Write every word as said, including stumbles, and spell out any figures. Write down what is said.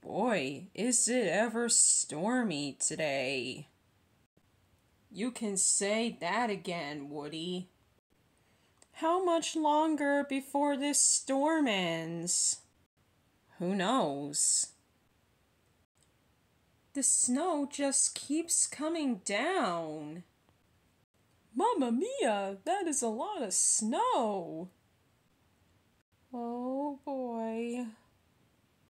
Boy, is it ever stormy today. You can say that again, Woody. How much longer before this storm ends? Who knows? The snow just keeps coming down. Mamma mia, that is a lot of snow. Oh boy.